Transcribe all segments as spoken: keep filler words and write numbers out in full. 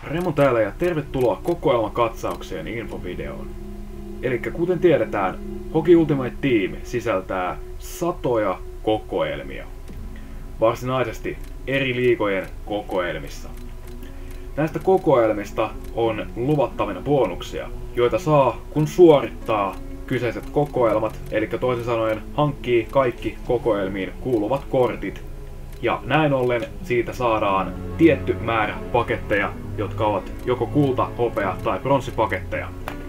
Remo täällä ja tervetuloa kokoelmakatsaukseen infovideoon. Elikkä kuten tiedetään, Hockey Ultimate Team sisältää satoja kokoelmia. Varsinaisesti eri liigojen kokoelmissa. Näistä kokoelmista on luvattavina bonuksia, joita saa kun suorittaa kyseiset kokoelmat, eli toisin sanoen hankkii kaikki kokoelmiin kuuluvat kortit. Ja näin ollen siitä saadaan tietty määrä paketteja, jotka ovat joko kulta, hopea tai pronssipaketteja.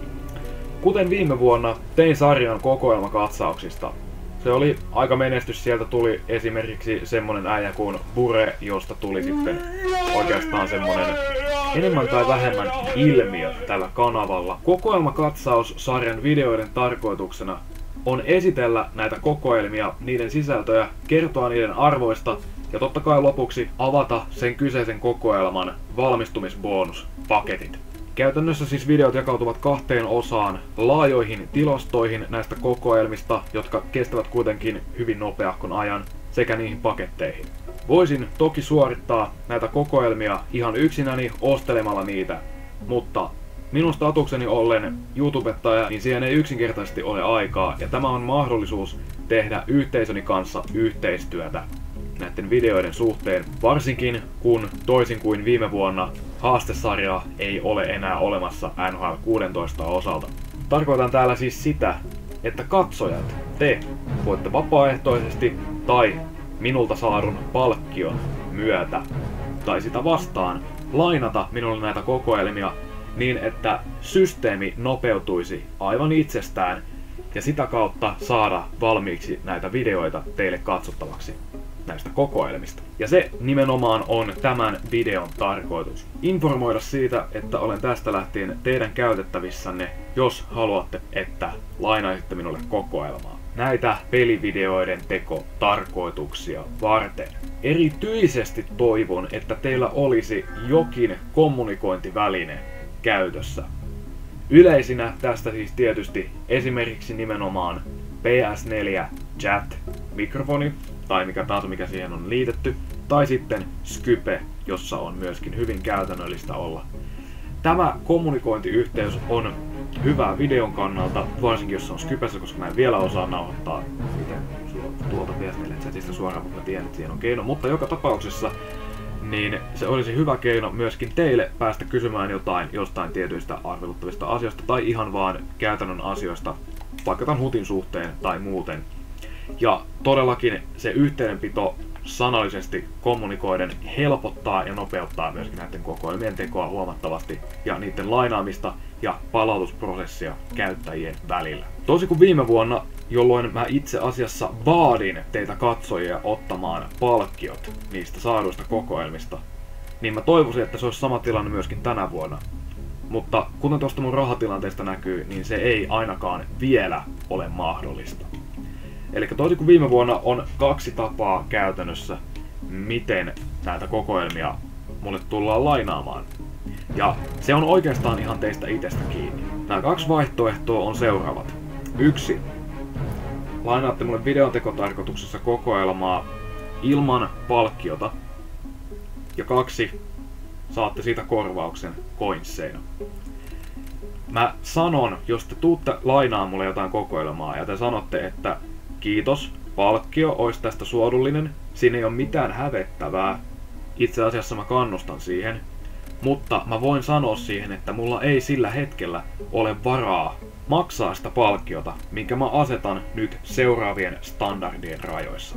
Kuten viime vuonna tein sarjan kokoelmakatsauksista. Se oli aika menestys, sieltä tuli esimerkiksi semmonen äijä kuin Bure, josta tuli sitten oikeastaan semmonen enemmän tai vähemmän ilmiö tällä kanavalla. Kokoelmakatsaussarjan videoiden tarkoituksena on esitellä näitä kokoelmia, niiden sisältöjä, kertoa niiden arvoista ja totta kai lopuksi avata sen kyseisen kokoelman valmistumisbonuspaketit. Käytännössä siis videot jakautuvat kahteen osaan, laajoihin tilastoihin näistä kokoelmista, jotka kestävät kuitenkin hyvin nopeahkon ajan, sekä niihin paketteihin. Voisin toki suorittaa näitä kokoelmia ihan yksinäni ostelemalla niitä, mutta minun statukseni ollen YouTubettaja, niin siihen ei yksinkertaisesti ole aikaa, ja tämä on mahdollisuus tehdä yhteisöni kanssa yhteistyötä näiden videoiden suhteen, varsinkin kun toisin kuin viime vuonna haastesarjaa ei ole enää olemassa N H L kuusitoista osalta. Tarkoitan täällä siis sitä, että katsojat, te voitte vapaaehtoisesti tai minulta saadun palkkion myötä tai sitä vastaan lainata minulle näitä kokoelmia niin, että systeemi nopeutuisi aivan itsestään ja sitä kautta saada valmiiksi näitä videoita teille katsottavaksi näistä kokoelmista. Ja se nimenomaan on tämän videon tarkoitus. Informoida siitä, että olen tästä lähtien teidän käytettävissänne, jos haluatte, että lainaisitte minulle kokoelmaa. Näitä pelivideoiden teko-tarkoituksia varten. Erityisesti toivon, että teillä olisi jokin kommunikointiväline käytössä. Yleisinä tästä siis tietysti esimerkiksi nimenomaan P S neljä chat-mikrofoni, tai mikä taas mikä siihen on liitetty, tai sitten Skype, jossa on myöskin hyvin käytännöllistä olla. Tämä kommunikointiyhteys on hyvä videon kannalta, varsinkin jos se on Skypessä, koska mä en vielä osaa nauhoittaa miten tuolta P S neljä chatista suoraan, mutta mä tiedän, että siihen on keino. Mutta joka tapauksessa niin se olisi hyvä keino myöskin teille päästä kysymään jotain jostain tietyistä arveluttavista asioista tai ihan vaan käytännön asioista, vaikka tämän hutin suhteen tai muuten. Ja todellakin se yhteydenpito sanallisesti kommunikoiden helpottaa ja nopeuttaa myöskin näiden kokoelmien tekoa huomattavasti ja niiden lainaamista ja palautusprosessia käyttäjien välillä. Toisin kuin viime vuonna, jolloin mä itse asiassa vaadin teitä katsojia ottamaan palkkiot niistä saaduista kokoelmista, niin mä toivoisin, että se olisi sama tilanne myöskin tänä vuonna. Mutta kuten tuosta mun rahatilanteesta näkyy, niin se ei ainakaan vielä ole mahdollista. Eli toisin kuin viime vuonna on kaksi tapaa käytännössä, miten näitä kokoelmia mulle tullaan lainaamaan. Ja se on oikeastaan ihan teistä itsestä kiinni. Nämä kaksi vaihtoehtoa on seuraavat. Yksi. Lainaatte mulle videontekotarkoituksessa kokoelmaa ilman palkkiota. Ja kaksi. Saatte siitä korvauksen coinseina. Mä sanon, jos te tuutte lainaa mulle jotain kokoelmaa ja te sanotte, että kiitos, palkkio olisi tästä suodullinen, siinä ei ole mitään hävettävää. Itse asiassa mä kannustan siihen. Mutta mä voin sanoa siihen, että mulla ei sillä hetkellä ole varaa maksaa sitä palkkiota, minkä mä asetan nyt seuraavien standardien rajoissa.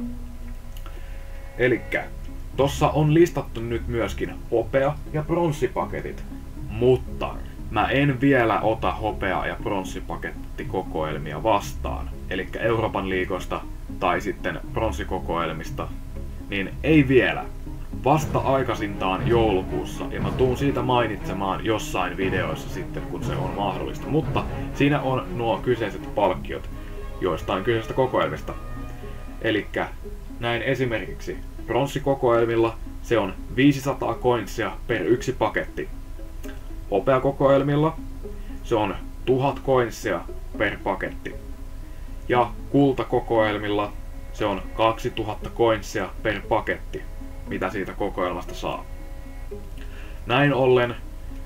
Elikkä tossa on listattu nyt myöskin hopea- ja pronssipaketit, mutta mä en vielä ota hopea- ja pronssipakettikokoelmia vastaan. Elikkä Euroopan liigoista tai sitten pronssikokoelmista, niin ei vielä. Vasta aikaisintaan joulukuussa, ja mä tuun siitä mainitsemaan jossain videoissa sitten, kun se on mahdollista. Mutta siinä on nuo kyseiset palkkiot joistain kyseisistä kokoelmista. Elikkä näin esimerkiksi pronssikokoelmilla se on viisisataa coinsia per yksi paketti. Hopeakokoelmilla se on tuhat coinsia per paketti. Ja kultakokoelmilla se on kaksituhatta coinsia per paketti, mitä siitä kokoelmasta saa. Näin ollen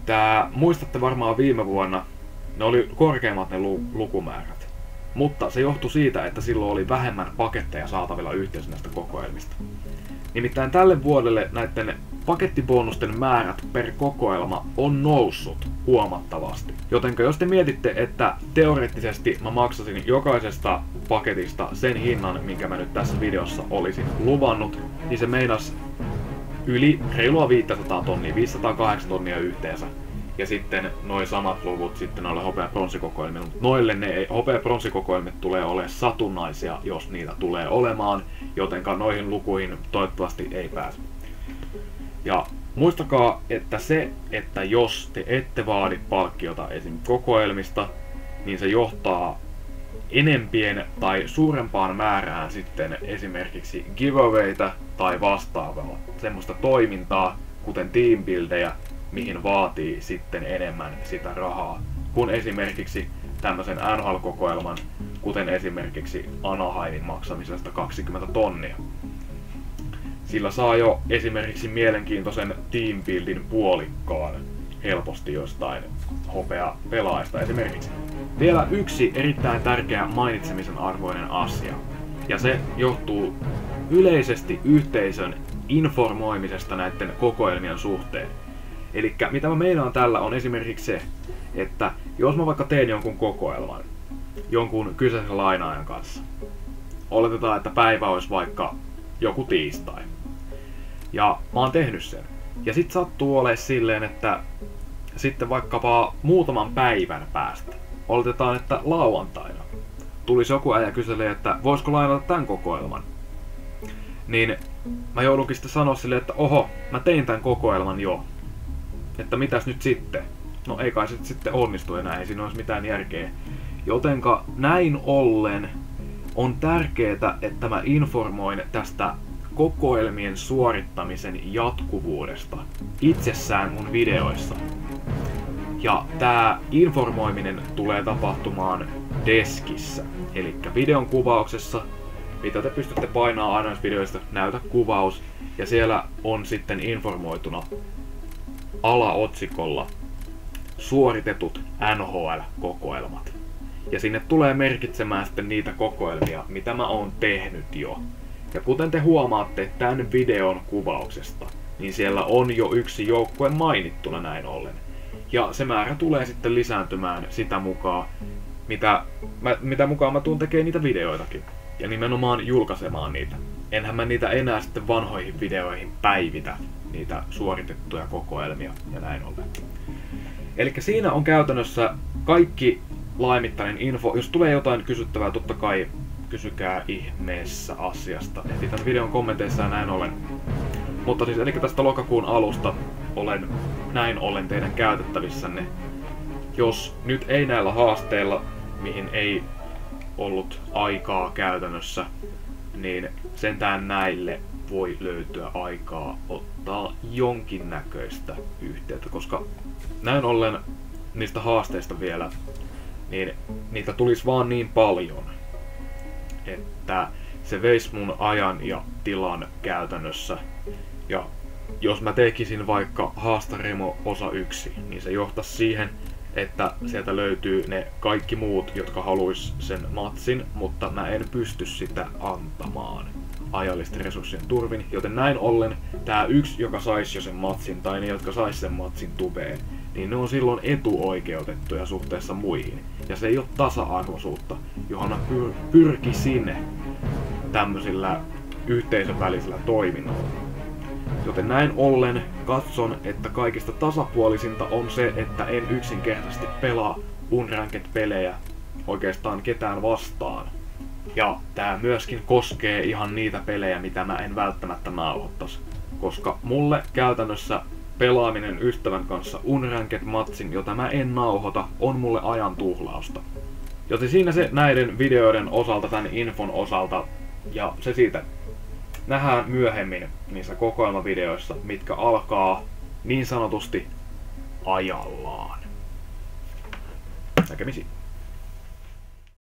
Tää, muistatte varmaan viime vuonna, ne oli korkeimmat ne lu- lukumäärät. Mutta se johtui siitä, että silloin oli vähemmän paketteja saatavilla yhteensä näistä kokoelmista. Nimittäin tälle vuodelle näiden pakettibonusten määrät per kokoelma on noussut huomattavasti. Jotenka jos te mietitte, että teoreettisesti mä maksasin jokaisesta paketista sen hinnan, minkä mä nyt tässä videossa olisin luvannut, niin se meinas yli reilua viisisataa tonnia, viisisataakahdeksan tonnia yhteensä. Ja sitten noin samat luvut sitten noille hopea- ja pronssikokoelmille. Noille ne hopea- ja pronssikokoelmit tulee olemaan satunnaisia, jos niitä tulee olemaan, jotenka noihin lukuihin toivottavasti ei pääse. Ja muistakaa, että se, että jos te ette vaadi palkkiota esim. Kokoelmista, niin se johtaa enempien tai suurempaan määrään sitten esimerkiksi giveawayta tai vastaavaa. Semmoista toimintaa, kuten teambuildejä, mihin vaatii sitten enemmän sitä rahaa, kuin esimerkiksi tämmöisen N H L-kokoelman, kuten esimerkiksi Anaheimin maksamisesta kaksikymmentä tonnia. Sillä saa jo esimerkiksi mielenkiintoisen teambuildin puolikkaan helposti jostain hopea pelaajasta esimerkiksi. Vielä yksi erittäin tärkeä mainitsemisen arvoinen asia, ja se johtuu yleisesti yhteisön informoimisesta näiden kokoelmien suhteen. Eli mitä mä meinaan tällä on esimerkiksi se, että jos mä vaikka teen jonkun kokoelman jonkun kyseisen lainaajan kanssa, oletetaan, että päivä olisi vaikka joku tiistai, ja mä oon tehnyt sen, ja sit sattuu olemaan silleen, että sitten vaikkapa muutaman päivän päästä, oletetaan, että lauantaina, tulisi joku äijä kyselee, että voisiko lainata tämän kokoelman, niin mä joudunkin sitten sanoa silleen, että oho, mä tein tämän kokoelman jo. Että mitäs nyt sitten? No ei kai se sitten onnistu enää, ei siinä olisi mitään järkeä. Jotenka näin ollen on tärkeää, että mä informoin tästä kokoelmien suorittamisen jatkuvuudesta itsessään mun videoissa. Ja tää informoiminen tulee tapahtumaan deskissä, eli videon kuvauksessa, mitä te pystytte painaa aina videoista, näytä kuvaus, ja siellä on sitten informoituna alaotsikolla suoritetut N H L-kokoelmat. Ja sinne tulee merkitsemään sitten niitä kokoelmia, mitä mä oon tehnyt jo. Ja kuten te huomaatte tämän videon kuvauksesta, niin siellä on jo yksi joukkue mainittuna näin ollen. Ja se määrä tulee sitten lisääntymään sitä mukaan, mitä, mä, mitä mukaan mä tuun tekemään niitä videoitakin. Ja nimenomaan julkaisemaan niitä. Enhän mä niitä enää sitten vanhoihin videoihin päivitä, niitä suoritettuja kokoelmia ja näin ollen. Eli siinä on käytännössä kaikki laimittainen info. Jos tulee jotain kysyttävää, totta kai kysykää ihmeessä asiasta. Etitän videon kommenteissa ja näin ollen. Mutta siis eli tästä lokakuun alusta olen näin ollen teidän käytettävissänne. Jos nyt ei näillä haasteilla, mihin ei ollut aikaa käytännössä, niin sentään näille voi löytyä aikaa ottaa jonkinnäköistä yhteyttä, koska näin ollen niistä haasteista vielä, niin niitä tulisi vaan niin paljon, että se veisi mun ajan ja tilan käytännössä. Ja jos mä tekisin vaikka Haastaremo osa yksi, niin se johtaisi siihen, että sieltä löytyy ne kaikki muut, jotka haluis sen matsin, mutta mä en pysty sitä antamaan ajallisten resurssien turvin, joten näin ollen tää yksi, joka sais jo sen matsin, tai ne, jotka sais sen matsin tubeen, niin ne on silloin etuoikeutettuja suhteessa muihin. Ja se ei ole tasa-arvoisuutta, johon mä pyr- pyrkisin tämmöisillä yhteisön välisillä toiminnoilla. Joten näin ollen katson, että kaikista tasapuolisinta on se, että en yksinkertaisesti pelaa Unranked-pelejä oikeastaan ketään vastaan. Ja tää myöskin koskee ihan niitä pelejä, mitä mä en välttämättä nauhoittais. Koska mulle käytännössä pelaaminen ystävän kanssa Unranked-matsin, jota mä en nauhoita, on mulle ajan tuhlausta. Joten siinä se näiden videoiden osalta, tän infon osalta, ja se siitä. Nähdään myöhemmin niissä kokoelmavideoissa, mitkä alkaa niin sanotusti ajallaan. Näkemisiin.